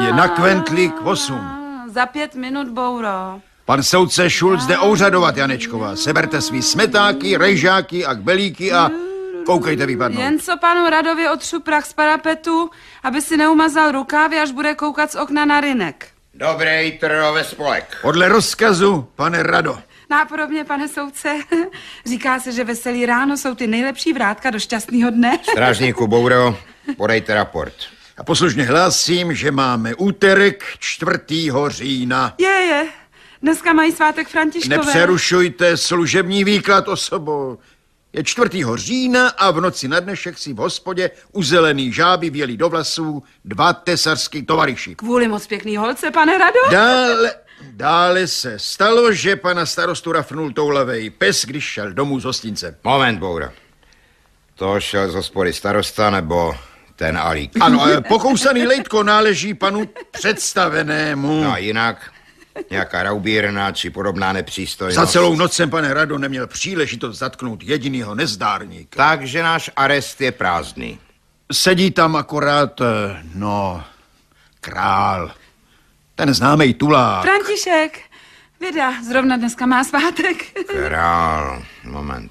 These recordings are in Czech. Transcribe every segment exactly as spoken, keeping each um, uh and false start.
je na Kventlík osm. Za pět minut, Bouro. Pan soudce Šulc jde ouřadovat, Janečková. Seberte svý smetáky, rejžáky a kbelíky a koukejte vypadnout. Jen co panu Radovi otřu prach z parapetu, aby si neumazal rukávy, až bude koukat z okna na rynek. Dobrý trove spolek. Podle rozkazu, pane Rado. Nápodobně, pane soudce. Říká se, že veselý ráno jsou ty nejlepší vrátka do šťastného dne. Strážníku Bouro, podejte raport. A poslušně hlásím, že máme úterek čtvrtého října. Je, je. Dneska mají svátek Františkové. Nepřerušujte služební výklad osobou. Je čtvrtého října a v noci na dnešek si v hospodě u zelený žáby věli do vlasů dva tesarský tovariši. Kvůli moc pěkný holce, pane Rado? Dále, dále se stalo, že pana starostu rafnul toulavej pes, když šel domů z hostince. Moment, Bouro. To šel z hospody starosta nebo ten Alík? Ano, pokousaný lejtko náleží panu představenému. No a jinak? Nějaká raubírna či podobná nepřístojnost? Za celou noc jsem, pane Rado, neměl příležitost zatknout jedinýho nezdárníka. Takže náš arest je prázdný. Sedí tam akorát, no, král. Ten známej tulák. František, věda, zrovna dneska má svátek. Král, moment.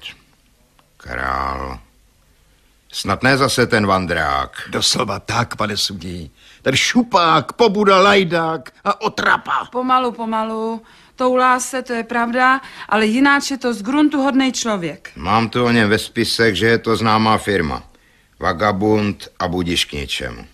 Král. Snad ne zase ten vandrák. Doslova tak, pane sudí. Ten šupák, pobuda, lajdák a otrapa. Pomalu, pomalu. Toulá se, to je pravda, ale jináč je to z gruntu hodnej člověk. Mám tu o něm ve spisech, že je to známá firma. Vagabund a budiš k ničemu.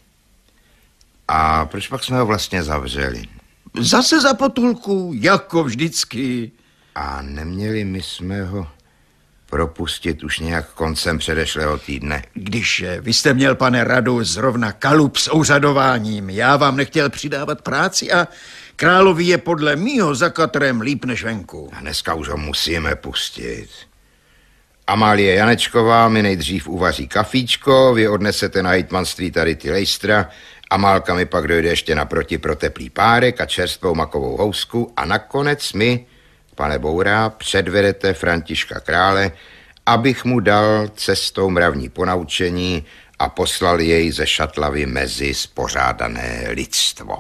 A proč pak jsme ho vlastně zavřeli? Zase za potulku, jako vždycky. A neměli my jsme ho propustit už nějak koncem předešlého týdne? Když vy jste měl, pane Radu, zrovna kalup s ouřadováním, já vám nechtěl přidávat práci a královi je podle mýho za katrem líp než venku. A dneska už ho musíme pustit. Amálie Janečková mi nejdřív uvaří kafíčko, vy odnesete na hejtmanství tady ty lejstra, Amálka mi pak dojde ještě naproti pro teplý párek a čerstvou makovou housku a nakonec mi, pane Boura, předvedete Františka Krále, abych mu dal cestou mravní ponaučení a poslal jej ze Šatlavy mezi spořádané lidstvo.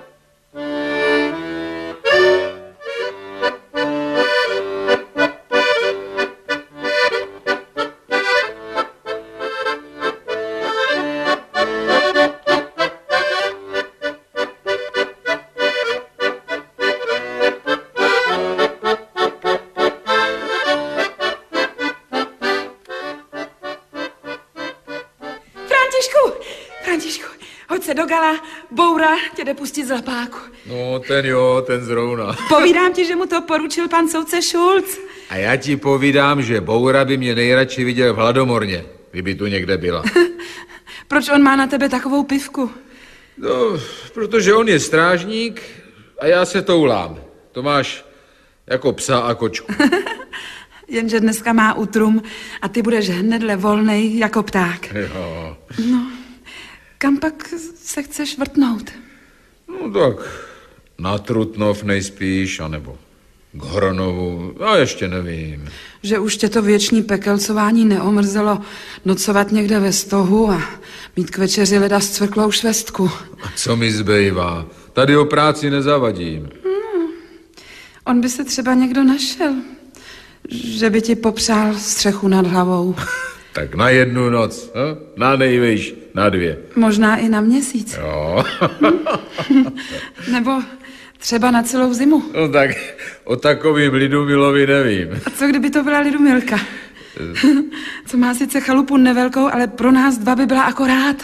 Františku, hoď se do gala, Boura tě jde pustit z lapáku. No, ten jo, ten zrovna. Povídám ti, že mu to poručil pan soudce Šulc. A já ti povídám, že Boura by mě nejradši viděl v Hladomorně, kdyby tu někde byla. Proč on má na tebe takovou pivku? No, protože on je strážník a já se toulám. To máš jako psa a kočku. Jenže dneska má utrum a ty budeš hnedle volnej jako pták. Jo. No, kam pak se chceš vrtnout? No tak, na Trutnov nejspíš, anebo k Hronovu, a ještě nevím. Že už tě to věčný pekelcování neomrzelo nocovat někde ve stohu a mít k večeři leda zcvrklou švestku. A co mi zbývá? Tady o práci nezavadím. No, on by se třeba někdo našel, že by ti popřál střechu nad hlavou. Tak na jednu noc, no? Na nejvejš, na dvě. Možná i na měsíc. Jo. Nebo třeba na celou zimu. No tak o takovým Lidumilovi nevím. A co kdyby to byla Lidumilka? Co má sice chalupu nevelkou, ale pro nás dva by byla akorát.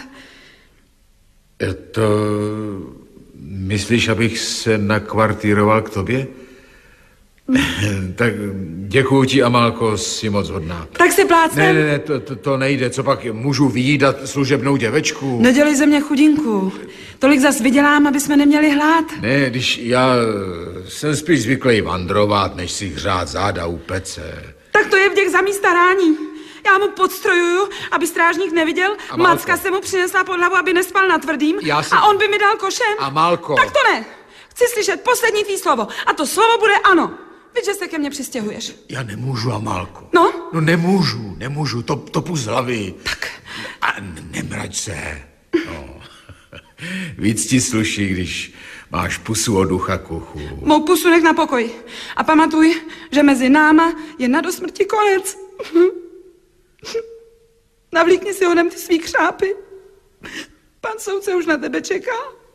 To... Myslíš, abych se nakvartíroval k tobě? Tak děkuju ti, Amálko, jsi moc hodná. Tak si plácnem. Ne, ne, ne, to, to, to nejde. Co pak, můžu vyjídat služebnou děvečku? Nedělej ze mě chudinku. Tolik zas vydělám, aby jsme neměli hlad. Ne, když já jsem spíš zvyklý vandrovat, než si hřát záda u pece. Tak to je vděk za mý starání. Já mu podstrojuju, aby strážník neviděl. Amálko. Macka se mu přinesla pod hlavu, aby nespal na tvrdým. Já si... A on by mi dal košem. Amálko. Tak to ne. Chci slyšet poslední tvý slovo. A to slovo bude ano. Víš, že se ke mně přistěhuješ. Já nemůžu, Amálko. No? No nemůžu, nemůžu, to, to půjdu z hlavy. Tak. A nemrať se. No. Víc ti sluší, když máš pusu od ucha k uchu. Mou pusu nech na pokoji. A pamatuj, že mezi náma je na do smrti konec. Navlíkni si honem ty svý křápy. Pan soudce už na tebe čeká.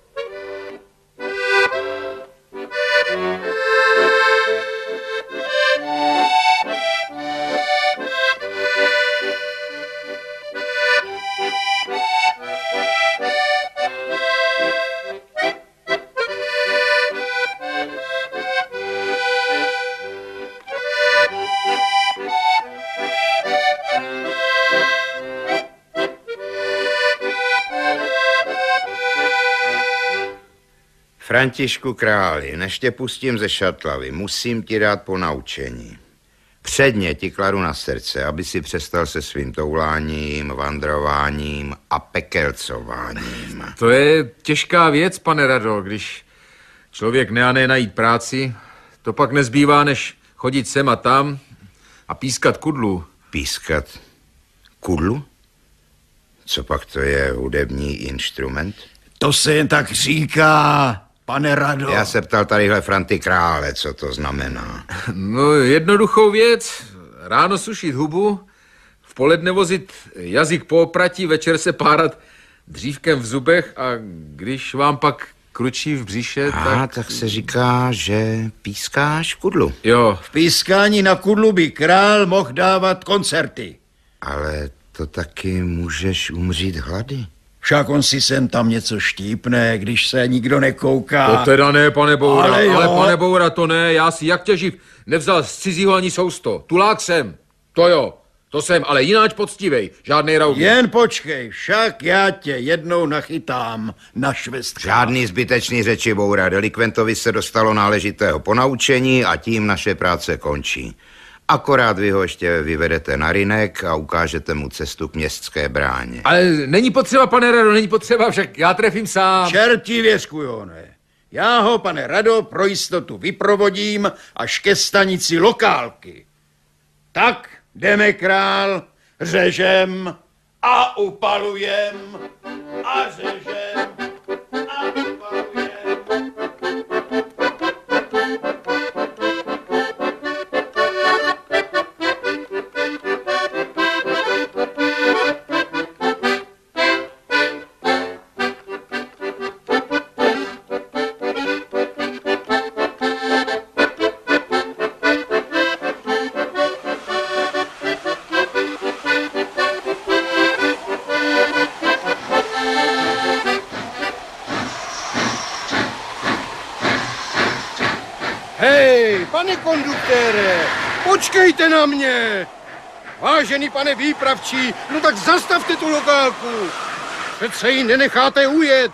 Františku králi, než tě pustím ze šatlavy, musím ti dát ponaučení. Předně ti kladu na srdce, aby si přestal se svým touláním, vandrováním a pekelcováním. To je těžká věc, pane Rado, když člověk neané najít práci, to pak nezbývá, než chodit sem a tam a pískat kudlu. Pískat kudlu? Co pak to je hudební instrument? To se jen tak říká, pane Rado. Já se ptal tadyhle Franty krále, co to znamená. No, jednoduchou věc. Ráno sušit hubu, v poledne vozit jazyk po opratí, večer se párat dřívkem v zubech a když vám pak kručí v břiše, A, tak... tak se říká, že pískáš kudlu. Jo. V pískání na kudlu by král mohl dávat koncerty. Ale to taky můžeš umřít hlady. Však on si sem tam něco štípne, když se nikdo nekouká. To teda ne, pane Boura, Ale ale, jo. ale pane Boura, to ne, já si jak těživ nevzal z cizího ani sousto. Tulák jsem, to jo, to jsem, ale jináč poctivej, žádnej raubí. Jen počkej, však já tě jednou nachytám na švestka. Žádný zbytečný řeči, Boura. Delikventovi se dostalo náležitého ponaučení a tím naše práce končí. Akorát vy ho ještě vyvedete na rynek a ukážete mu cestu k městské bráně. Ale není potřeba, pane Rado, není potřeba, však já trefím sám. Čerti věskujone. Já ho, pane Rado, pro jistotu vyprovodím až ke stanici lokálky. Tak jdeme, král, řežem a upalujem a řežem a upalujem. Hej, pane konduktére, počkejte na mě. Vážený pane výpravčí, no tak zastavte tu lokálku. Přece ji nenecháte ujet.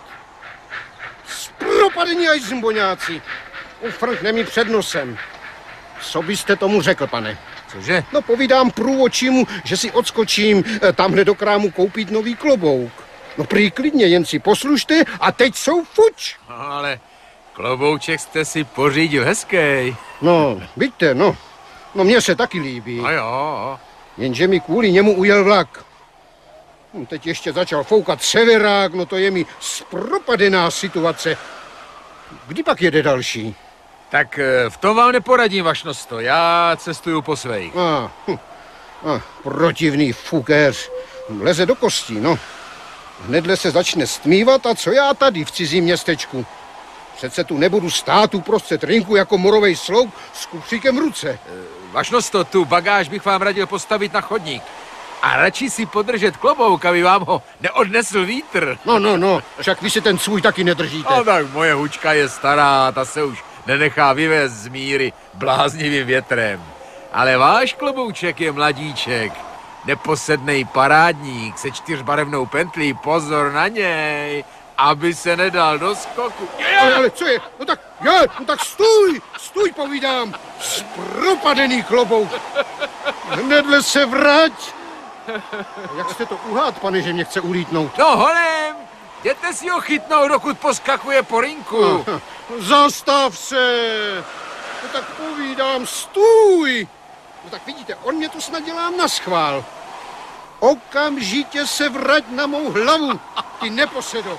Spropadení až zmboňáci. Ufrkne mi před nosem. Co byste tomu řekl, pane? Cože? No povídám průvočímu, že si odskočím eh, tamhle do krámu koupit nový klobouk. No prý klidně, jen si poslušte a teď jsou fuč. Ale klobouček jste si pořídil hezký. No, vidíte, no. No mně se taky líbí. A jo. Jenže mi kvůli němu ujel vlak. Hm, teď ještě začal foukat severák, no to je mi zpropadená situace. Kdy pak jede další? Tak eh, v tom vám neporadím, vašnosto, já cestuju po svých. A, hm, a protivný fukéř. Leze do kostí, no. Hnedle se začne stmívat a co já tady v cizím městečku? Přece tu nebudu stát uprostřed rynku jako morovej sloup s kufříkem v ruce. Vašnosto, tu bagáž bych vám radil postavit na chodník. A radši si podržet klobouk, aby vám ho neodnesl vítr. No, no, no, však vy si ten svůj taky nedržíte. No tak moje hučka je stará, ta se už nenechá vyvést z míry bláznivým větrem. Ale váš klobouček je mladíček, neposednej parádník se čtyřbarevnou pentlí, pozor na něj, aby se nedal do skoku. Ale, ale co je? No tak, je, no tak stůj, stůj, povídám, zpropadený klobouk. Hnedle se vrať. Jak jste to uhád, pane, že mě chce ulítnout? No honem, jděte si ho chytnout, dokud poskakuje po rinku. Aha, zastav se. No tak povídám, stůj. No tak vidíte, on mě to snad dělá naschvál. Okamžitě se vrať na mou hlavu, ty neposedo.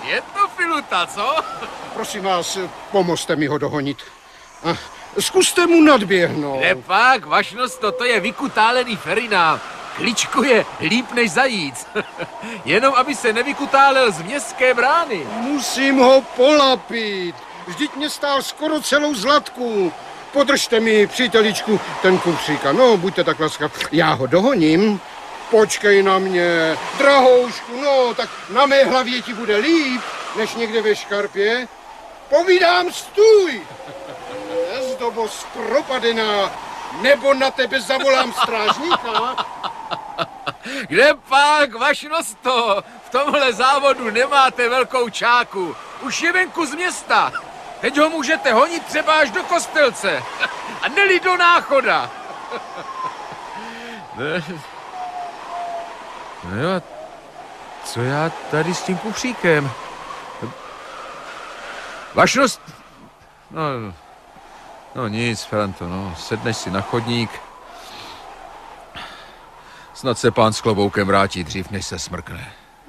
Je to filuta, co? Prosím vás, pomozte mi ho dohonit. A zkuste mu nadběhnout. Nepak, vašnost, toto je vykutálený Ferdinand. Kličkuje líp než zajíc. Jenom aby se nevykutálel z městské brány. Musím ho polapit. Vždyť mě stál skoro celou zlatku. Podržte mi, příteličku, ten kufřík. No, buďte tak laskav. Já ho dohoním. Počkej na mě. Drahoušku, no, tak na mé hlavě ti bude líp, než někde ve škarpě. Povídám, stůj! Nezdobo skropadená, nebo na tebe zavolám strážníka. Kde pak, vašnosto? V tomhle závodu nemáte velkou čáku. Už je venku z města. Teď ho můžete honit třeba až do Kostelce. A neli do Náchoda. Ne. No jo, co já tady s tím kufříkem? Vašnost... No, no nic, Franto, no, sedneš si na chodník. Snad se pán s kloboukem vrátí dřív, než se smrkne.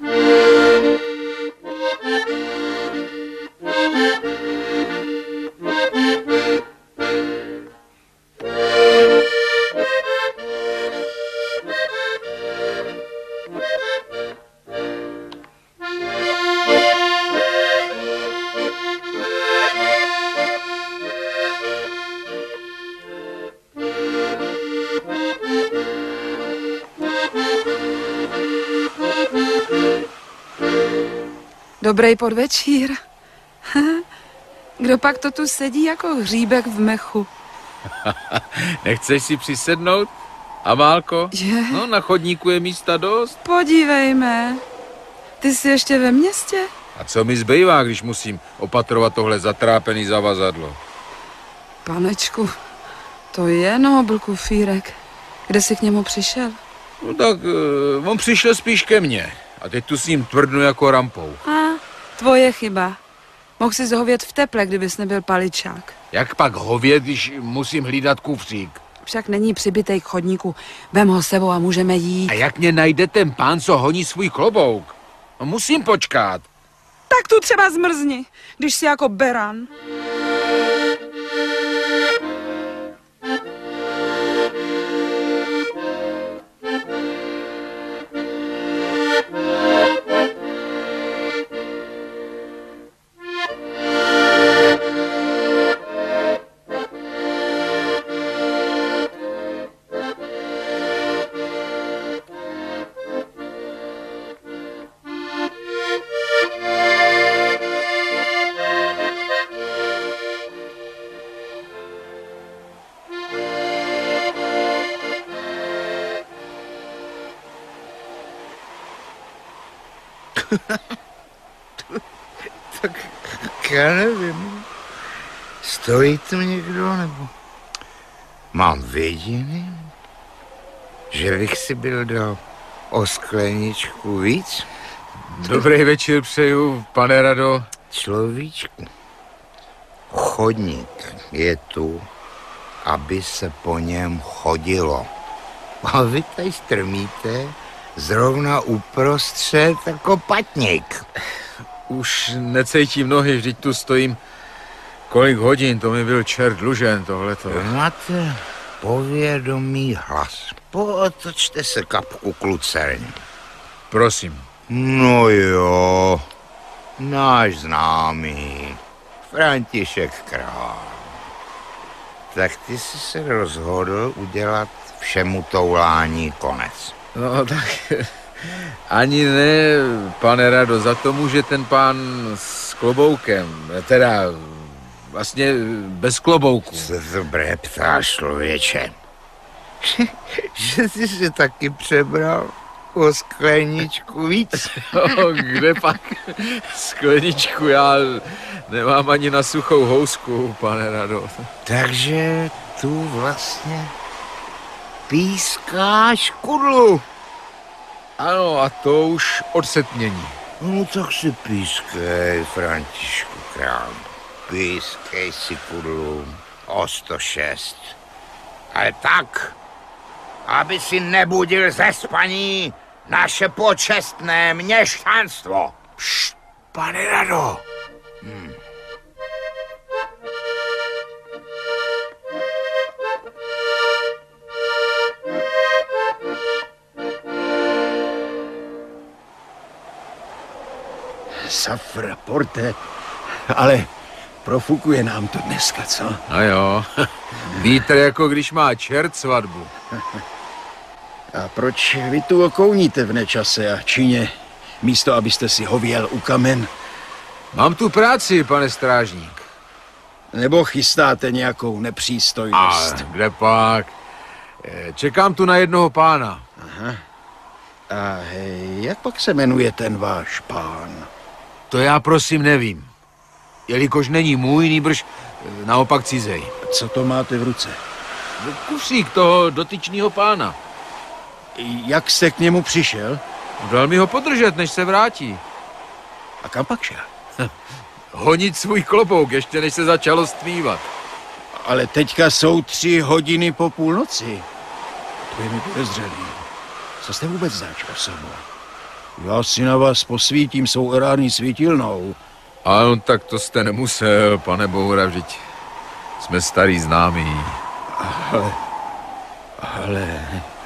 Dobrý podvečír. Kdo pak to tu sedí jako hříbek v mechu? Nechceš si přisednout, Amálko? Je? No, na chodníku je místa dost. Podívejme. Ty jsi ještě ve městě? A co mi zbývá, když musím opatrovat tohle zatrápený zavazadlo? Panečku, to je nobl kufírek. Kde jsi k němu přišel? No tak, uh, on přišel spíš ke mně. A teď tu s ním tvrdnu jako rampou. A, tvoje chyba. Mohl jsi zhovět v teple, kdybys nebyl paličák. Jak pak hovět, když musím hlídat kufřík? Však není přibitej k chodníku. Vem ho sebou a můžeme jít. A jak mě najde ten pán, co honí svůj klobouk? No, musím počkat. Tak tu třeba zmrzni, když jsi jako beran. Tak já nevím. Stojí tu někdo, nebo mám vědění, že bych si byl dal o skleničku víc? Dobrý večer přeju, pane Rado. Človíčku, chodník je tu, aby se po něm chodilo. A vy tady strmíte zrovna uprostřed jako patník. Už necítím nohy, vždyť tu stojím kolik hodin, to mi byl čert dlužen tohleto. Máte povědomý hlas. Pootočte se kapku k lucerně. Prosím. No jo, náš známý, František Král. Tak ty jsi se rozhodl udělat všemu toulání konec. No tak ani ne, pane Rado, za to může ten pán s kloboukem, teda vlastně bez klobouku. Co dobré ptáš, člověče. Že jsi si taky přebral o skleničku víc. No, kde pak skleničku, já nemám ani na suchou housku, pane Rado. Takže tu vlastně pískáš kudlu. Ano, a to už od setmění. No tak si pískej, Františku Král. Pískej si kudlu o sto šest. Ale tak, aby si nebudil ze spaní naše počestné měšťanstvo. Pšt, Pane Rado. Safra, porte, ale profukuje nám to dneska, co? No jo, vítr jako když má čert svatbu. A proč vy tu okouníte v nečase a čině, místo abyste si hověl u kamen? Mám tu práci, pane strážník. Nebo chystáte nějakou A nepřístojnost? kde pak? Eh, Čekám tu na jednoho pána. A hej, jak pak se jmenuje ten váš pán? To já prosím nevím. Jelikož není můj, nýbrž eh, naopak cizej. Co to máte v ruce? Kusík toho dotyčného pána. Jak jste k němu přišel? Dal mi ho podržet, než se vrátí. A kam pak šel? Honit svůj klobouk, ještě než se začalo stmívat. Ale teďka jsou tři hodiny po půlnoci. To je mi podezřelý. Co jste vůbec zač osobu? Já si na vás posvítím svou erární svítilnou. Ano, tak to jste nemusel, pane Boura, vždyť jsme starý známí. Ale, ale,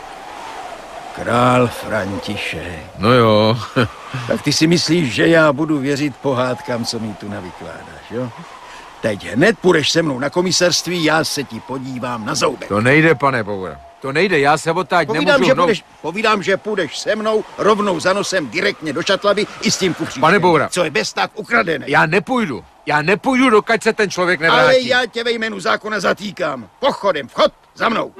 král František. No jo, Tak ty si myslíš, že já budu věřit pohádkám, co mi tu navykládáš, jo? Teď hned půjdeš se mnou na komisarství, já se ti podívám na zoubek. to nejde, pane Boura. To nejde, já se odtáď Povídám, nemůžu že hnout. půjdeš, povídám, že půjdeš se mnou rovnou za nosem direktně do šatlavy i s tím kufříčkem. Pane Boura. Co je bez tak ukradené. Já nepůjdu. Já nepůjdu, dokud se ten člověk nevrátí. Ale já tě ve jménu zákona zatýkám. Pochodem, vchod, za mnou.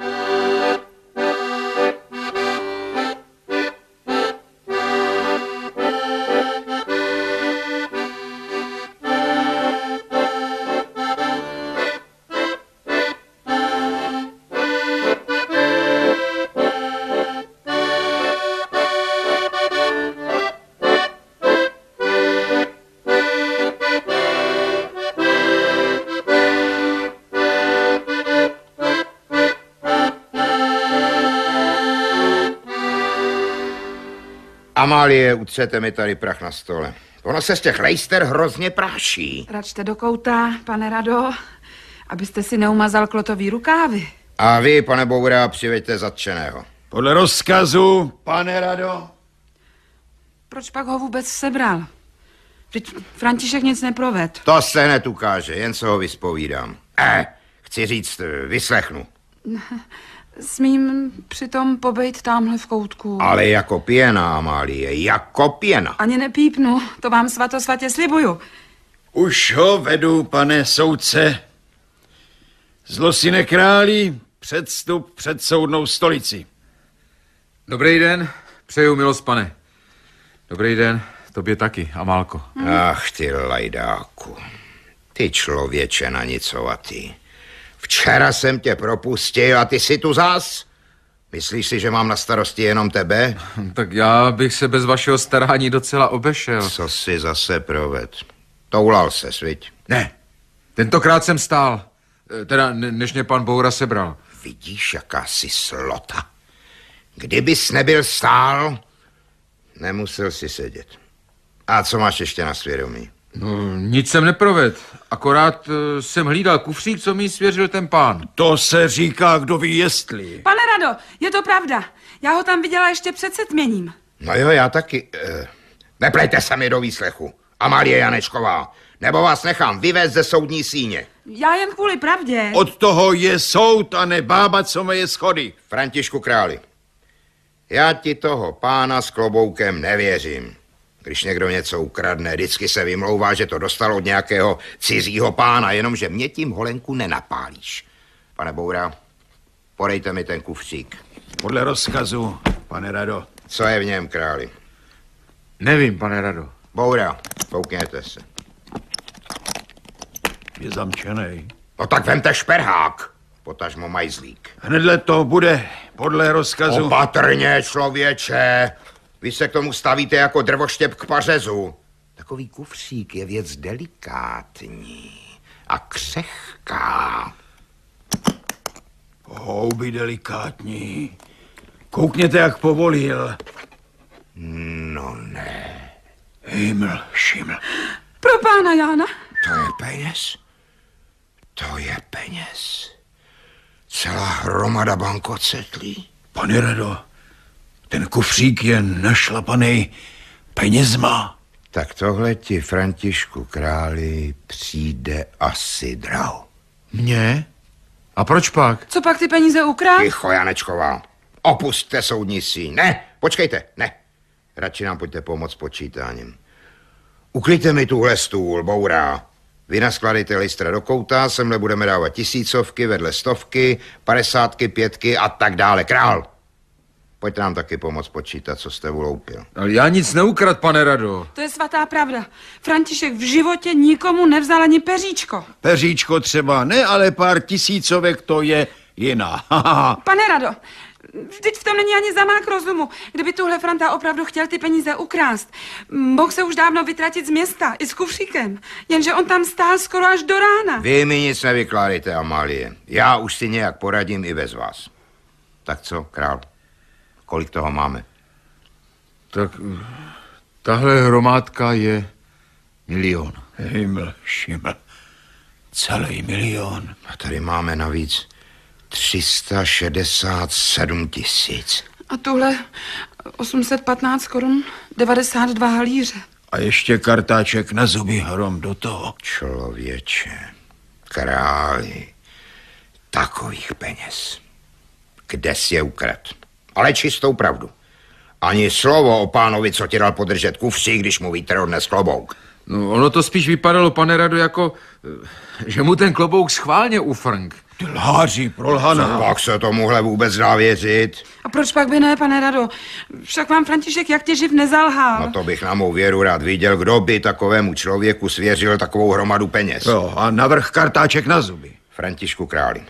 Amálie, utřete mi tady prach na stole. Ono se z těch lejster hrozně práší. Račte do kouta, pane Rado, abyste si neumazal klotový rukávy. A vy, pane Boura, přiveďte zatčeného. Podle rozkazu, pane Rado. Proč pak ho vůbec sebral? Vždyť František nic neproved. To se hned ukáže, jen se ho vyspovídám. Eh, chci říct, vyslechnu. Smím přitom pobejt tamhle v koutku. Ale jako pěna, Amálie, jako pěna. Ani nepípnu, to vám svatosvatě slibuju. Už ho vedu, pane soudce. Zlosine králi, předstup před soudnou stolici. Dobrý den, přeju milost, pane. Dobrý den, tobě taky, Amálko. Ach ty lajdáku, ty člověče nanicovatý. Včera jsem tě propustil a ty si tu zas? Myslíš si, že mám na starosti jenom tebe? Tak já bych se bez vašeho starání docela obešel. Co jsi zase proved? Toulal se, viď? Ne, tentokrát jsem stál. Eh, Teda, ne- než mě pan Boura sebral. Vidíš, jaká jsi slota. Kdybys nebyl stál, nemusel si sedět. A co máš ještě na svědomí? No, nic jsem neproved. Akorát eh, jsem hlídal kufřík, co mi svěřil ten pán. To se říká, kdo ví jestli. Pane Rado, je to pravda. Já ho tam viděla ještě před setměním. No jo, já taky. Eh, neplejte se mi do výslechu. Amálie Janečková, nebo vás nechám vyvést ze soudní síně. Já jen kvůli pravdě. Od toho je soud a ne bába, co meje schody. Františku králi, já ti toho pána s kloboukem nevěřím. Když někdo něco ukradne, vždycky se vymlouvá, že to dostal od nějakého cizího pána, jenomže mě tím holenku nenapálíš. Pane Boura, podejte mi ten kufřík. Podle rozkazu, pane Rado. Co je v něm, králi? Nevím, pane Rado. Boura, koukněte se. Je zamčenej. No tak vemte šperhák, potažmo majzlík. Hnedle to bude podle rozkazu. Opatrně, člověče. Vy se k tomu stavíte jako drvoštěp k pařezu. Takový kufřík je věc delikátní a křehká. Houby delikátní. Koukněte, jak povolil. No ne. Himmel, Šimmel. Pro pána Jána. To je peněz. To je peněz. Celá hromada bankocetlí. Pane Rado, ten kufřík je našlapaný penězma. Tak tohle ti, Františku králi, přijde asi draho. Mně? A proč pak? Co pak ty peníze ukrát? Ticho, Janečková. Opusťte soudní síň. Ne, počkejte, ne. Radši nám pojďte pomoct s počítáním. Uklidte mi tuhle stůl, bourá. Vy naskladejte listra do kouta, semhle budeme dávat tisícovky, vedle stovky, padesátky, pětky a tak dále. Král, pojďte nám taky pomoct počítat, co jste uloupil. Ale já nic neukrad, pane Rado. To je svatá pravda. František v životě nikomu nevzal ani peříčko. Peříčko třeba ne, ale pár tisícovek to je jiná. Pane Rado, vždyť v tom není ani zamák rozumu. Kdyby tuhle Franta opravdu chtěl ty peníze ukrást, mohl se už dávno vytratit z města, i s kufříkem. Jenže on tam stál skoro až do rána. Vy mi nic nevykládejte, Amálie. Já už si nějak poradím i bez vás. Tak co, král? Kolik toho máme? Tak tahle hromádka je milion. Himmel, Šimmel. Celý milion. A tady máme navíc tři sta šedesát sedm tisíc. A tuhle osm set patnáct korun devadesát dva halíře. A ještě kartáček na zuby hrom do toho. Člověče, králi, takových peněz. Kde jsi je ukradl? Ale čistou pravdu. Ani slovo o pánovi, co ti dal podržet kufří, když mu vítr odnes klobouk. No, ono to spíš vypadalo, pane Rado, jako, že mu ten klobouk schválně ufrnk. Ty lháři, prolhaná. Pak se tomuhle vůbec dá věřit. A proč pak by ne, pane Rado? Však vám František jak tě živ nezalhal. No to bych na mou věru rád viděl, kdo by takovému člověku svěřil takovou hromadu peněz. Jo, a navrch kartáček na zuby. Františku králi,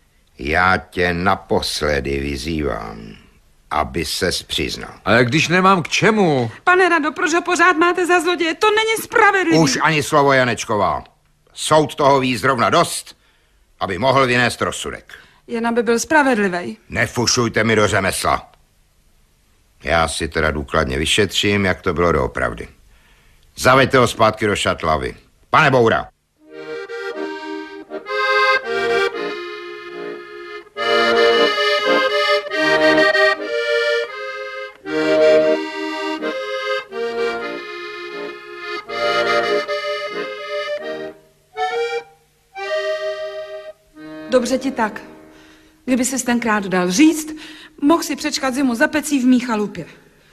já tě naposledy vyzývám, aby ses přiznal. Ale když nemám k čemu? Pane Rado, proč ho pořád máte za zloděje? To není spravedlivé. Už ani slovo, Janečková. Soud toho ví zrovna dost, aby mohl vynést rozsudek. Jen aby byl spravedlivý. Nefušujte mi do řemesla. Já si teda důkladně vyšetřím, jak to bylo doopravdy. Zaveďte ho zpátky do šatlavy. Pane Boura. Dobře ti tak. Kdyby ses tenkrát dal říct, mohl si přečkat zimu za pecí v mý chalupě.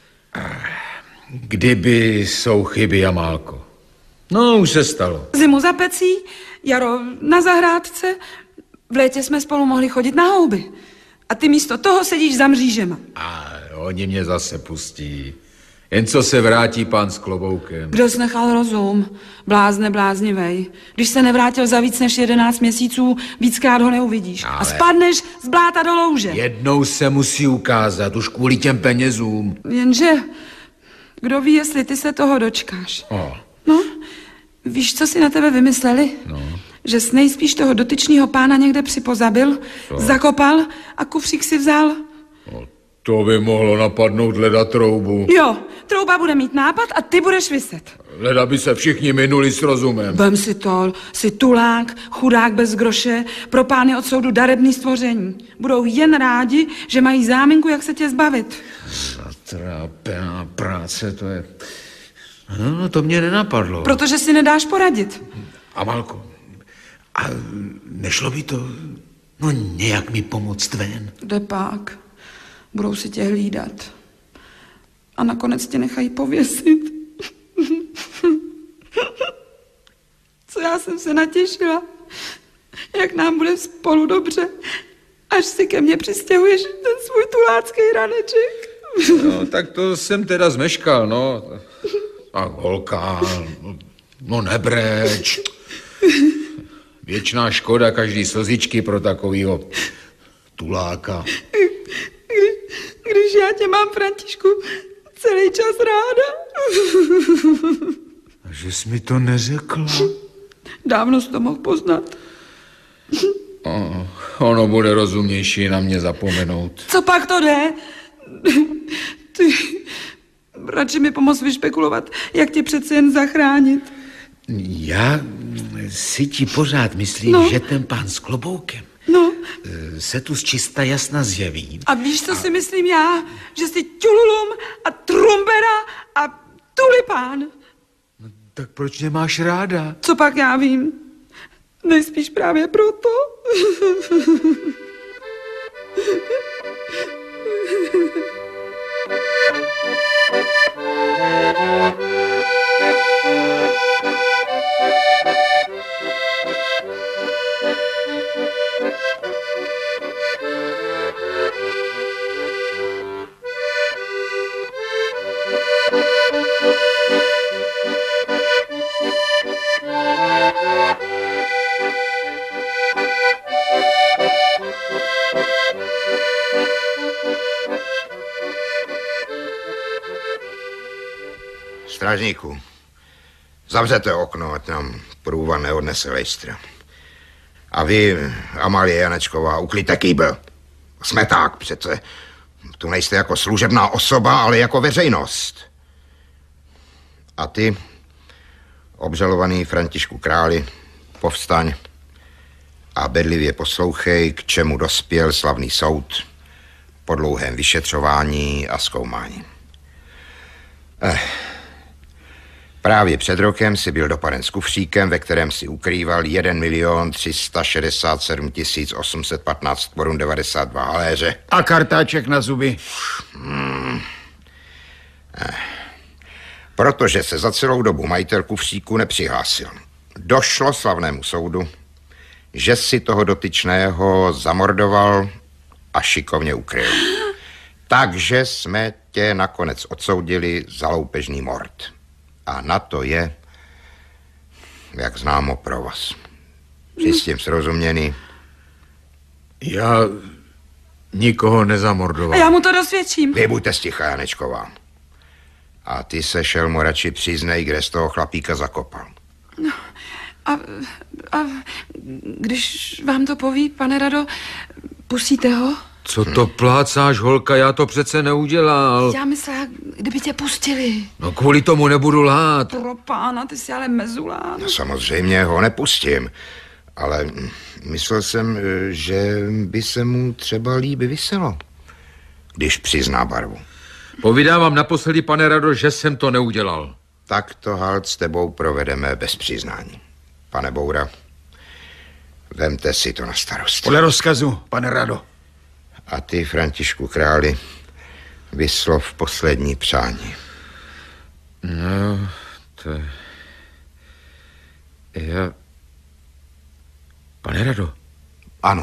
Kdyby jsou chyby, Jamálko. No, už se stalo. Zimu za pecí, jaro na zahrádce, v létě jsme spolu mohli chodit na houby. A ty místo toho sedíš za mřížema. A oni mě zase pustí. Jen co se vrátí pán s kloboukem. Kdo znechal rozum? Blázne bláznivej. Když se nevrátil za víc než jedenáct měsíců, víckrát ho neuvidíš. Ale... A spadneš z bláta do louže. Jednou se musí ukázat, už kvůli těm penězům. Jenže, kdo ví, jestli ty se toho dočkáš. O. No, víš, co si na tebe vymysleli? No. Že jsi nejspíš toho dotyčného pána někde připozabil, co? Zakopal a kufřík si vzal. No, to by mohlo napadnout leda troubu. Jo, trouba bude mít nápad a ty budeš viset. Leda by se všichni minuli s rozumem. Vem si to, jsi tulák, chudák bez groše, pro pány od soudu darebný stvoření. Budou jen rádi, že mají záminku, jak se tě zbavit. Zatrápená práce, to je... No, to mě nenapadlo. Protože si nedáš poradit. Amálko, a nešlo by to, no nějak mi pomoct ven? Jde pak. Budou si tě hlídat. A nakonec tě nechají pověsit. Co já jsem se natěšila. Jak nám bude spolu dobře. Až si ke mně přistěhuješ ten svůj tulácký raneček. No, tak to jsem teda zmeškal, no. A holka, no, no nebreč. Věčná škoda každý slzičky pro takovýho tuláka. Když, když já tě mám, Františku, celý čas ráda. A že jsi mi to neřekla? Dávno jsi to mohl poznat. O, ono bude rozumnější na mě zapomenout. Co pak to jde? Ty, radši mi pomoct vyšpekulovat, jak tě přece jen zachránit. Já si ti pořád myslím, No. že ten pán s kloboukem No, se tu z čista jasna zjeví. a víš, co si myslím já? Že jsi Ťululum a Trumbera a Tulipán. Tak proč nemáš ráda? Co pak já vím? Nejspíš právě proto. Strážníku, zavřete okno, ať nám průvan neodnese Lejstra. A vy, Amalie Janečková, uklidte kýbl. Smeták přece. Tu nejste jako služebná osoba, ale jako veřejnost. A ty, obžalovaný Františku Králi, povstaň a bedlivě poslouchej, k čemu dospěl slavný soud po dlouhém vyšetřování a zkoumání. Eh, právě před rokem si byl dopaden s kufříkem, ve kterém si ukrýval jeden milion tři sta šedesát sedm tisíc osm set patnáct korun devadesát dva haléře. A kartáček na zuby. Hmm. Eh. Protože se za celou dobu majitel kufříku nepřihlásil. Došlo slavnému soudu, že si toho dotyčného zamordoval a šikovně ukryl. Takže jsme tě nakonec odsoudili za loupežný mord. A na to je, jak známo, provaz. Jsi s tím srozuměný? Já nikoho nezamordoval. A já mu to dosvědčím. Vy buďte sticha, Janečková. A ty se, šelmo, radši přiznej, kde z toho chlapíka zakopal. No, a, a když vám to poví, pane Rado, pustíte ho? Co to plácáš, holka, já to přece neudělal. Já myslela, kdyby tě pustili. No kvůli tomu nebudu lhát. Pro pána, ty jsi ale mezulán. No samozřejmě ho nepustím, ale myslel jsem, že by se mu třeba líbí vyselo, když přizná barvu. Povídám naposledy, pane Rado, že jsem to neudělal. Tak to halt s tebou provedeme bez přiznání. Pane Boura, vemte si to na starost. Podle rozkazu, pane Rado. A ty, Františku Králi, vyslov poslední přání. No, to... Já... Pane Rado. Ano.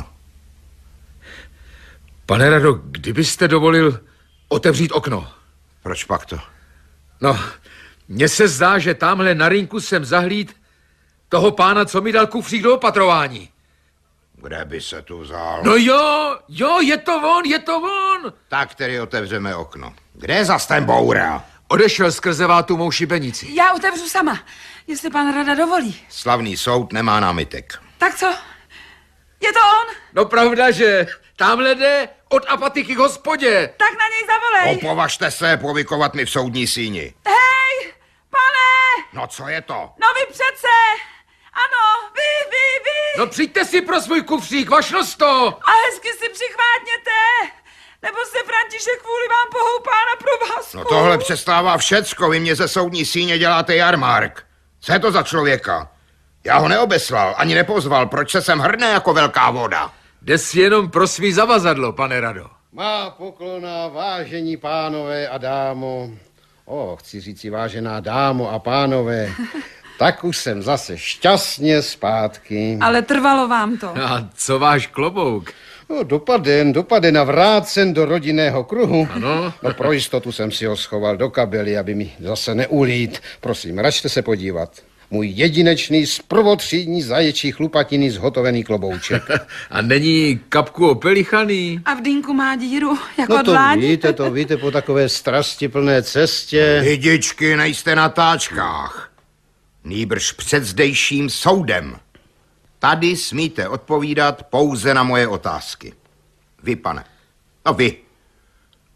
Pane Rado, kdybyste dovolil otevřít okno. Proč pak to? No, mně se zdá, že tamhle na rynku jsem zahlíd toho pána, co mi dal kufřík do opatrování. Kde by se tu vzal? No jo, jo, je to on, je to on. Tak tedy otevřeme okno. Kde je zas ten Boura? Odešel skrze vátu mou šibenici. Já otevřu sama, jestli pan Rada dovolí. Slavný soud nemá námitek. Tak co? Je to on? No pravda, že tamhle jde od apatiky k hospodě. Tak na něj zavolej. Opovažte se povykovat mi v soudní síni. Hej, pane! No co je to? No vy přece! Ano, vy, vy, vy! No přijďte si pro svůj kufřík, vašnost to! A hezky si přichvátněte! Nebo se František kvůli vám pohoupá na provázku. No tohle přestává všecko, vy mě ze soudní síně děláte jarmark. Co je to za člověka? Já ho neobeslal, ani nepozval, proč se sem hrne jako velká voda? Jde si jenom pro svý zavazadlo, pane Rado. Má poklona, vážení pánové a dámo. O, chci říci vážená dámo a pánové. Tak už jsem zase šťastně zpátky. Ale trvalo vám to. A co váš klobouk? No, dopaden, dopaden a vrácen do rodinného kruhu. Ano. No pro jistotu jsem si ho schoval do kabely, aby mi zase neulít. Prosím, račte se podívat. Můj jedinečný zprvotřídní zaječí chlupatiny zhotovený klobouček. A není kapku opelichaný? A v dýnku má díru, jako No to dláň. víte, to víte po takové strastiplné cestě. Lidičky, nejste na táčkách. Nýbrž před zdejším soudem. Tady smíte odpovídat pouze na moje otázky. Vy, pane. No vy.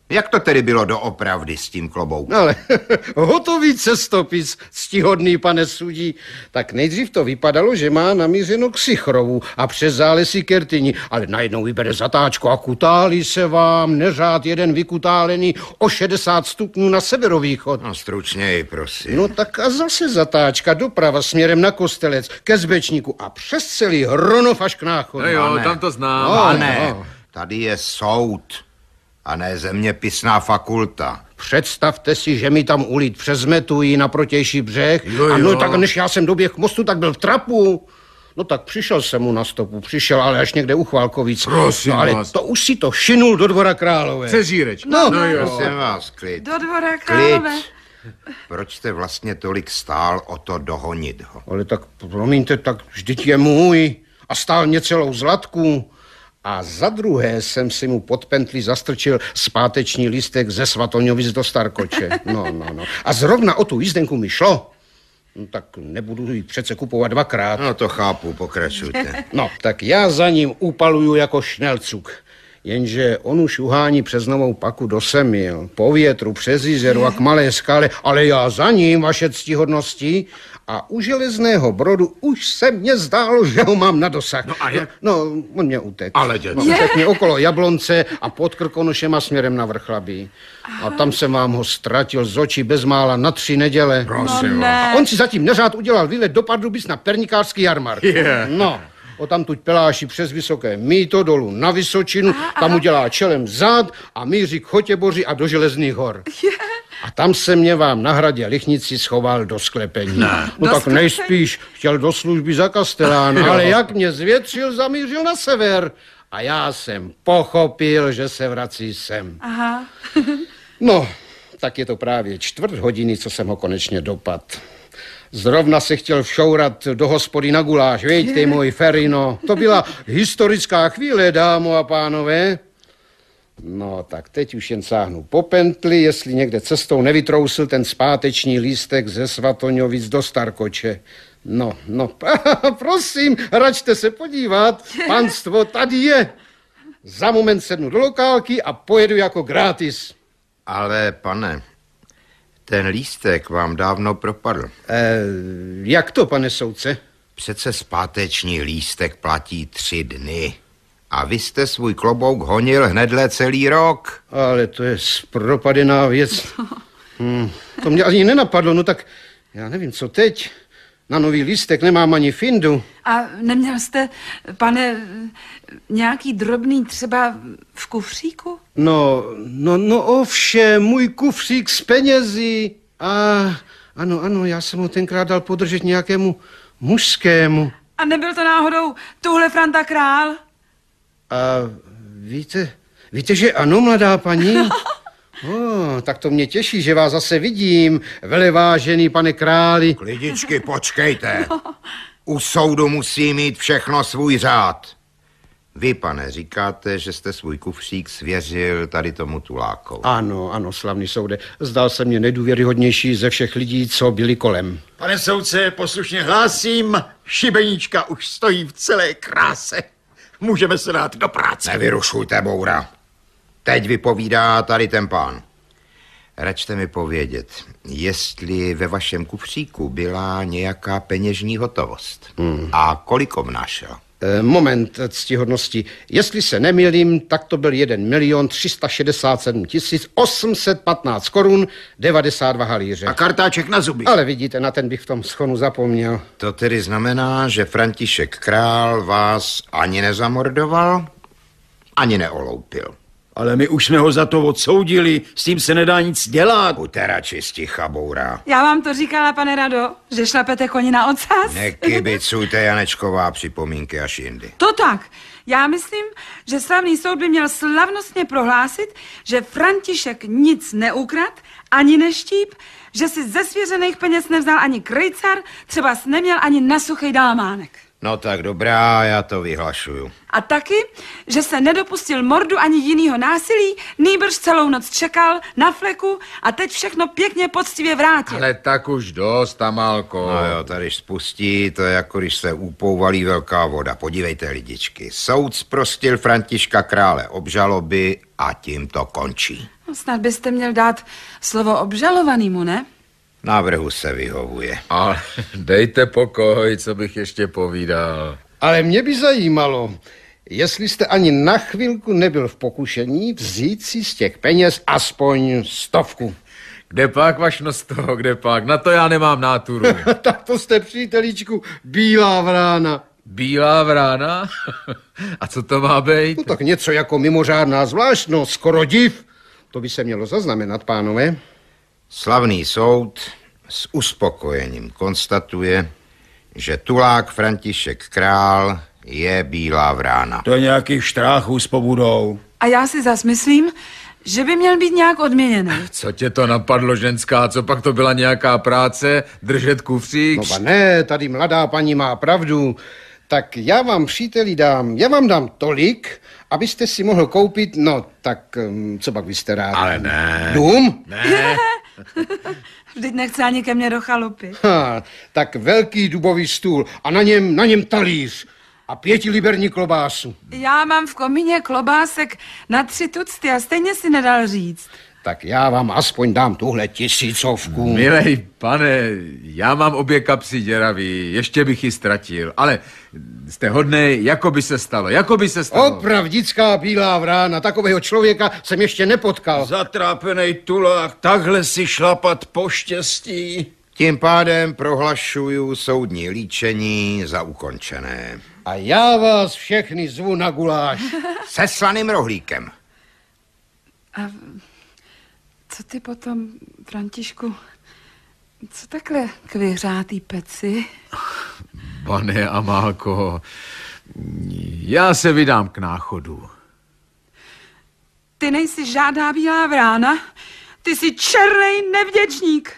Jak to tedy bylo doopravdy s tím kloboukem? Ale hotový cestopis, ctihodný pane sudí. Tak nejdřív to vypadalo, že má namířeno k Sichrovu a přes zálesy Kertyni, ale najednou vybere zatáčku a kutálí se vám neřád jeden vykutálený o šedesát stupňů na severovýchod. No stručněji, prosím. No tak a zase zatáčka doprava směrem na Kostelec, ke Zbečníku a přes celý Hronov až k Náchodu. No jo, Pane. tam to znám. No, Pane, no. tady je soud a ne zeměpisná fakulta. Představte si, že mi tam ulít přezmetují na protější břeh. Jo, jo. A no tak než já jsem doběh k mostu, tak byl v trapu. No tak přišel jsem mu na stopu, přišel, ale až někde u Chvalkovic. Prosím no, ale vás. to už si to šinul do Dvora Králové. Přezíreč. No, no jo. Prosím vás, klid. Do Dvora Klid. Králové. Proč jste vlastně tolik stál o to dohonit ho? Ale tak promiňte, tak vždyť je můj a stál mě celou zlatku. A za druhé jsem si mu pod pentli zastrčil zpáteční lístek ze Svatoňovic do Starkoče. No, no, no. A zrovna o tu jízdenku mi šlo. No, tak nebudu ji přece kupovat dvakrát. No to chápu, pokračujte. No, tak já za ním upaluju jako šnelcuk. Jenže on už uhání přes Novou Paku do Semil, po větru, přes jezeru a k Malé Skále, ale já za ním, vaše ctihodnosti. A u Železného Brodu už se mně zdálo, že ho mám na dosah. No a jak? No, on mě utek. Ale dět. No, utek mě okolo Jablonce a pod Krkonošem a směrem na Vrchlabí. A tam jsem vám ho ztratil z očí bezmála na tři neděle. Prosím No vás. ne. A on si zatím neřád udělal výlet do Pardubic na pernikářský jarmark. Je. No, o tamtuť peláši přes Vysoké Mýto dolů na Vysočinu, tam udělá čelem zad a míří k Chotěboři a do Železných hor. A tam se mě vám na hradě Lichnici schoval do sklepení. Do No tak sklepení? nejspíš chtěl do služby za kastelána, ale jak mě zvětřil, zamířil na sever. A já jsem pochopil, že se vrací sem. Aha. No, tak je to právě čtvrt hodiny, co jsem ho konečně dopad. Zrovna se chtěl všourat do hospody na guláš, viď, ty můj Ferino. To byla historická chvíle, dámo a pánové. No, tak teď už jen sáhnu po pentli, jestli někde cestou nevytrousil ten zpáteční lístek ze Svatoňovic do Starkoče. No, no, prosím, račte se podívat, panstvo tady je. Za moment sednu do lokálky a pojedu jako gratis. Ale pane, ten lístek vám dávno propadl. Eh, jak to, pane soudce? Přece zpáteční lístek platí tři dny. A vy jste svůj klobouk honil hnedle celý rok. Ale to je zpropadená věc. Hmm, to mě ani nenapadlo, no tak já nevím, co teď. Na nový lístek nemám ani findu. A neměl jste, pane, nějaký drobný třeba v kufříku? No, no, no ovšem, můj kufřík s penězi. A ano, ano, já jsem ho tenkrát dal podržet nějakému mužskému. A nebyl to náhodou tuhle Franta Král? A víte, víte, že ano, mladá paní? Oh, tak to mě těší, že vás zase vidím, velevážený pane králi. Lidičky, počkejte. U soudu musí mít všechno svůj řád. Vy, pane, říkáte, že jste svůj kufřík svěřil tady tomu Tulákovi. Ano, ano, slavný soude. Zdal se mě nedůvěryhodnější ze všech lidí, co byli kolem. Pane soudce, poslušně hlásím, šibeníčka už stojí v celé kráse. Můžeme se dát do práce. Nevyrušujte, boura. Teď vypovídá tady ten pán. Račte mi povědět, jestli ve vašem kufříku byla nějaká peněžní hotovost. Hmm. A kolik obnášel? E, moment, ctihodnosti. Jestli se nemýlím, tak to byl jeden milion tři sta šedesát sedm tisíc osm set patnáct korun devadesát dva halíře. A kartáček na zuby. Ale vidíte, na ten bych v tom schonu zapomněl. To tedy znamená, že František Král vás ani nezamordoval, ani neoloupil. Ale my už jsme ho za to odsoudili, s tím se nedá nic dělat. Buďte radši sticha, boura. Já vám to říkala, pane Rado, že šlapete koni na ocas? Nekybicujte, Janečková, připomínky až jindy. To tak. Já myslím, že slavný soud by měl slavnostně prohlásit, že František nic neukrad, ani neštíp, že si ze svěřených peněz nevzal ani krejcar, třeba neměl ani na suchej dámánek. No tak dobrá, já to vyhlašuju. A taky, že se nedopustil mordu ani jinýho násilí, nýbrž celou noc čekal na fleku a teď všechno pěkně poctivě vrátil. Ale tak už dost, Amálko. No jo, tady spustí, to je jako když se úpou valí velká voda. Podívejte, lidičky, soud zprostil Františka Krále obžaloby a tím to končí. No, snad byste měl dát slovo obžalovanýmu, ne? Návrhu se vyhovuje. Ale dejte pokoj, co bych ještě povídal. Ale mě by zajímalo, jestli jste ani na chvilku nebyl v pokušení vzít si z těch peněz aspoň stovku. Kde pak, vašno z toho, kde pak? Na to já nemám náturu. Tak to jste, přítelíčku, bílá vrána. Bílá vrána? A co to má být? No tak něco jako mimořádná zvláštnost, skoro div. To by se mělo zaznamenat, pánové. Slavný soud s uspokojením konstatuje, že tulák František Král je bílá vrána. To je nějaký štráchů s pobudou. A já si zas myslím, že by měl být nějak odměněný. Co tě to napadlo, ženská? Co pak to byla nějaká práce? Držet kufřík? No ba ne, tady mladá paní má pravdu. Tak já vám, příteli, dám, já vám dám tolik, abyste si mohl koupit, no tak, co pak byste rád? Ale ne. Dům? Ne. Vždyť nechce ani ke mně do chalupy. Ha, tak velký dubový stůl a na něm, na něm talíř a pětiliberní klobásu. Já mám v komíně klobásek na tři tucty a stejně si nedal říct. Tak já vám aspoň dám tuhle tisícovku. Milej pane, já mám obě kapsy děravý, ještě bych ji ztratil, ale jste hodnej, jako by se stalo, jako by se stalo. Opravdická bílá vrána, takového člověka jsem ještě nepotkal. Zatrápenej tulák, takhle si šlapat po štěstí. Tím pádem prohlašuju soudní líčení za ukončené. A já vás všechny zvu na guláš. Se slaným rohlíkem. A co ty potom, Františku, co takhle k vyhřátý peci? Pane Amálko, já se vydám k náchodu. Ty nejsi žádná bílá vrána, ty jsi černej nevděčník.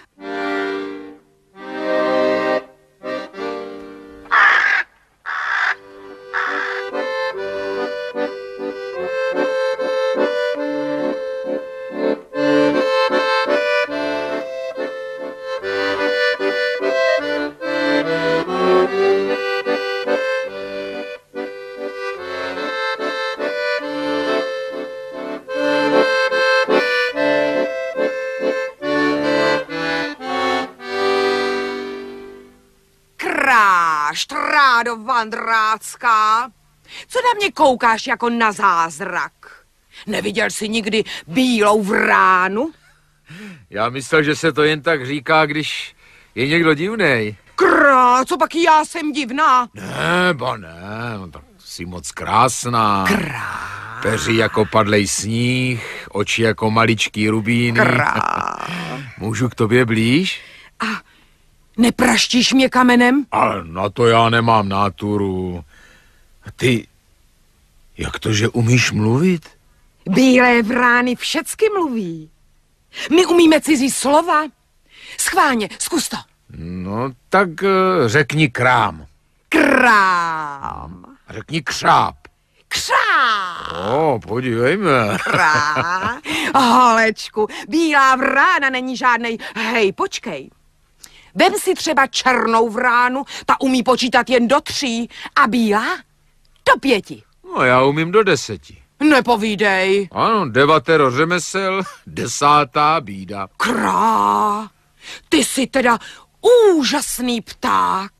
Štrádo Vandrácká, co na mě koukáš jako na zázrak? Neviděl jsi nikdy bílou vránu? Já myslel, že se to jen tak říká, když je někdo divnej. Krá, co pak já jsem divná? Ne, ba ne, no tak jsi moc krásná. Krá. Peří jako padlej sníh, oči jako maličký rubíny. Krá. Můžu k tobě blíž? A nepraštíš mě kamenem? Ale na to já nemám náturu. A ty, jak to, že umíš mluvit? Bílé vrány všecky mluví. My umíme cizí slova. Schválně, zkus to. No, tak uh, řekni krám. Krám. A řekni křáp. Křáp. O, podívejme. Krá. Holečku, bílá vrána není žádnej. Hej, počkej. Vem si třeba černou vránu, ta umí počítat jen do tří. A bílá? Do pěti. No, já umím do deseti. Nepovídej. Ano, devatero řemesel, desátá bída. Krá, ty jsi teda úžasný pták.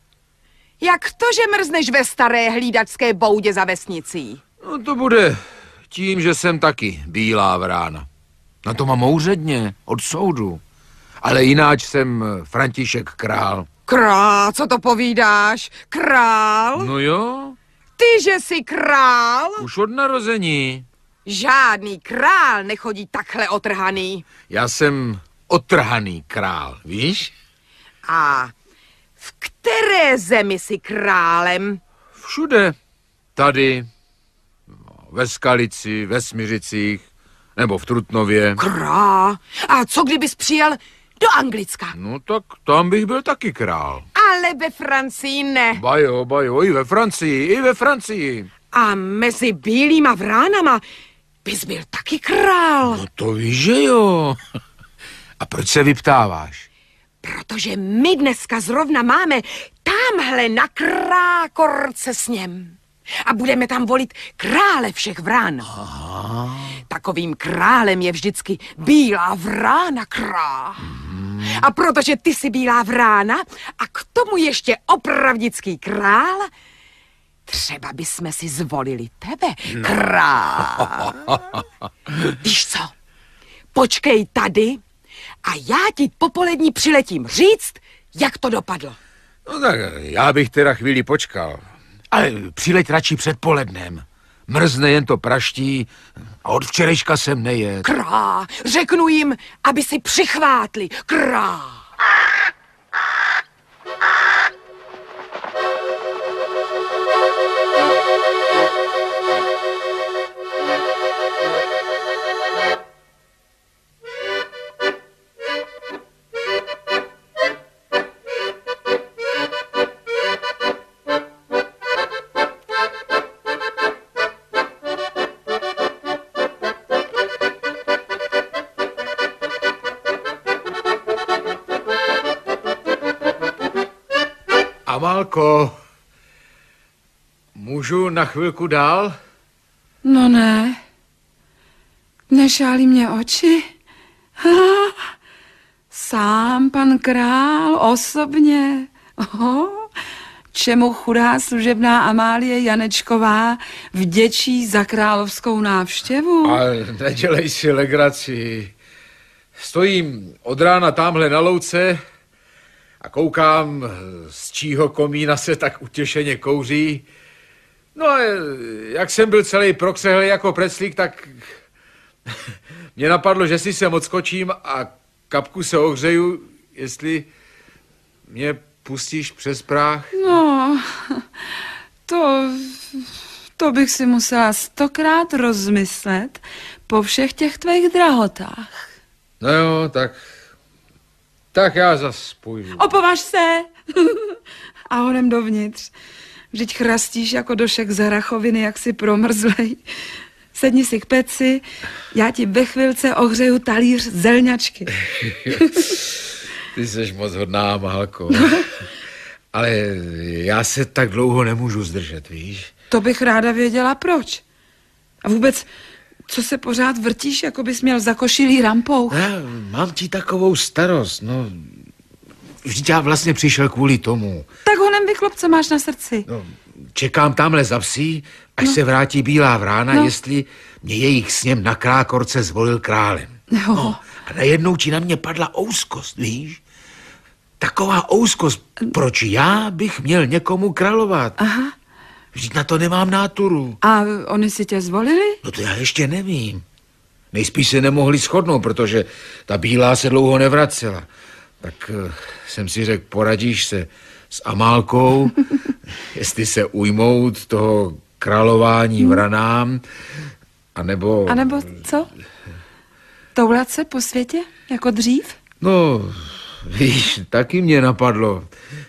Jak to, že mrzneš ve staré hlídačské boudě za vesnicí? No to bude tím, že jsem taky bílá vrána. Na to mám úředně, od soudu. Ale jináč jsem František Král. Král, co to povídáš? Král? No jo, Ty, že jsi král? už od narození. Žádný král nechodí takhle otrhaný. Já jsem otrhaný král, víš? A v které zemi jsi králem? Všude. Tady, ve Skalici, ve Smiřicích, nebo v Trutnově. Král? A co kdybys přijel do Anglicka? No tak tam bych byl taky král. Ale ve Francii ne. Bajo, bajo, i ve Francii, i ve Francii. A mezi bílýma vránama bys byl taky král. No to víš, že jo. A proč se vyptáváš? Protože my dneska zrovna máme tamhle na Krákorce sněm. A budeme tam volit krále všech vrán. Aha. Takovým králem je vždycky bílá vrána král. Hmm. A protože ty jsi bílá vrána a k tomu ještě opravdický král, třeba bychom si zvolili tebe, no. Král. Víš co? Počkej tady a já ti popolední přiletím říct, jak to dopadlo. No tak já bych teda chvíli počkal. Ale přileď radši předpolednem. Mrzne jen to praští a od včerejška jsem nejet. Krá, řeknu jim, aby si přichvátli. Krá. Amálko, můžu na chvilku dál? No ne. Nešálí mě oči. Ha, sám pan král osobně. Oho, čemu chudá služebná Amálie Janečková vděčí za královskou návštěvu? Ale nedělej si legraci. Stojím od rána tamhle na louce a koukám, z čího komína se tak utěšeně kouří. No a jak jsem byl celý prokřehlý jako preclík, tak mě napadlo, že si sem odskočím a kapku se ohřeju, jestli mě pustíš přes práh. No, to, to bych si musela stokrát rozmyslet po všech těch tvých drahotách. No jo, tak... Tak já zas půjdu. Opovaž se! A honem dovnitř. Vždyť chrastíš jako došek z hrachoviny, jak si promrzlej. Sedni si k peci, já ti ve chvilce ohřeju talíř zelňačky. Ty seš moc hodná, Amálko. Ale já se tak dlouho nemůžu zdržet, víš? To bych ráda věděla, proč. A vůbec... Co se pořád vrtíš, jako bys měl zakošilý rampou? Já mám ti takovou starost, no. Vždyť já vlastně přišel kvůli tomu. Tak honem vyklop, co máš na srdci. No, čekám tamhle za psí, až no. se vrátí bílá vrána, no. jestli mě jejich sněm na Krákorce zvolil králem. No. no. A najednou ti na mě padla ouskost, víš? Taková ouskost, proč já bych měl někomu královat? Aha. Vždyť na to nemám náturu. A oni si tě zvolili? No to já ještě nevím. Nejspíš se nemohli shodnout, protože ta bílá se dlouho nevracela. Tak uh, jsem si řekl, poradíš se s Amálkou, jestli se ujmout toho králování vranám, anebo... A nebo co? Toulat se po světě, jako dřív? No, víš, taky mě napadlo.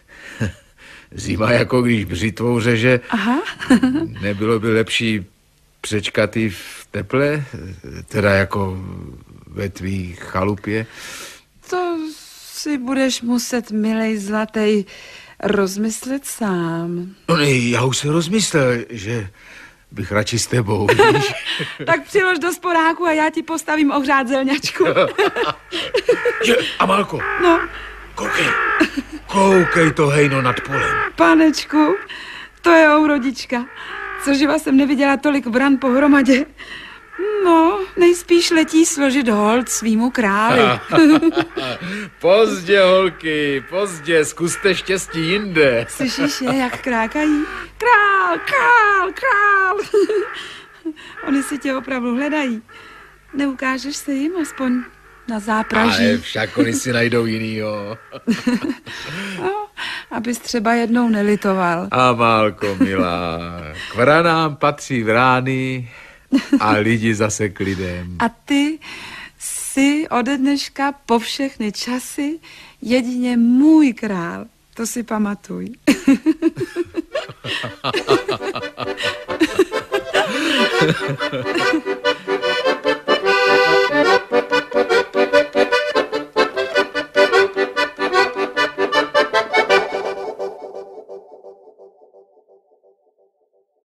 Zima jako když břitvou řeže. Aha. Nebylo by lepší přečkat ji v teple, teda jako ve tvý chalupě? To si budeš muset, milej zlatej, rozmyslet sám. No ne, já už se rozmyslel, že bych radši s tebou, víš? Tak přilož do sporáku a já ti postavím ohřát zelňačku. Že, Amálko, no. koukej, koukej to hejno nad polem. Panečku, to je ourodička. Co živa jsem neviděla tolik vran pohromadě. No, nejspíš letí složit hold svýmu králi. Pozdě, holky, pozdě, zkuste štěstí jinde. Slyšíš je, jak krákají? Král, král, král. Oni si tě opravdu hledají. Neukážeš se jim aspoň na zápraží? Ale však oni si najdou jinýho. No, abys třeba jednou nelitoval. Amálko, milá, k vranám patří vrány a lidi zase k lidem. A ty jsi ode dneška po všechny časy jedině můj král. To si pamatuj.